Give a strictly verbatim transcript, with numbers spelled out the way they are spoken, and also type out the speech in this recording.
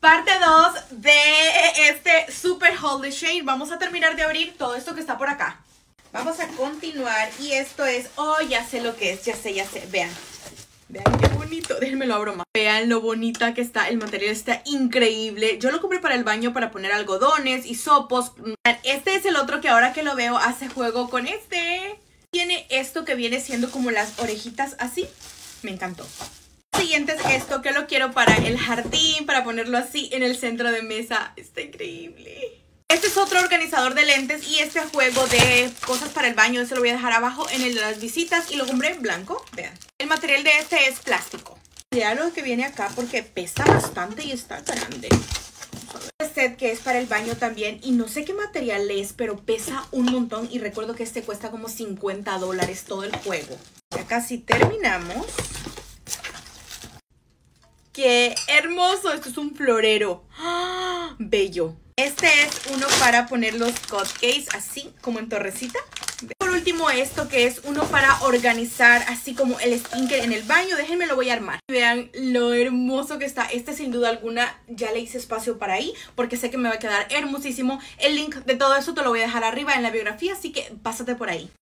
Parte dos de este Super Haul de Shein. Vamos a terminar de abrir todo esto que está por acá. Vamos a continuar y esto es... Oh, ya sé lo que es, ya sé, ya sé. Vean. Vean qué bonito. Déjenme lo abro más. Vean lo bonita que está. El material está increíble. Yo lo compré para el baño para poner algodones, hisopos. Este es el otro que ahora que lo veo hace juego con este. Tiene esto que viene siendo como las orejitas así. Me encantó. El siguiente es esto que lo quiero para el jardín, para ponerlo así en el centro de mesa. Está increíble. Este es otro organizador de lentes y este juego de cosas para el baño. Eso lo voy a dejar abajo en el de las visitas y lo compré en blanco. Vean. El material de este es plástico. Vean lo que viene acá porque pesa bastante y está grande. Este set que es para el baño también y no sé qué material es, pero pesa un montón y recuerdo que este cuesta como cincuenta dólares todo el juego. Ya casi terminamos. ¡Qué hermoso! Esto es un florero. ¡Ah! Bello. Este es uno para poner los cupcakes así como en torrecita. Por último esto que es uno para organizar así como el skincare en el baño. Déjenme lo voy a armar. Vean lo hermoso que está. Este sin duda alguna ya le hice espacio para ahí porque sé que me va a quedar hermosísimo. El link de todo eso te lo voy a dejar arriba en la biografía, así que pásate por ahí.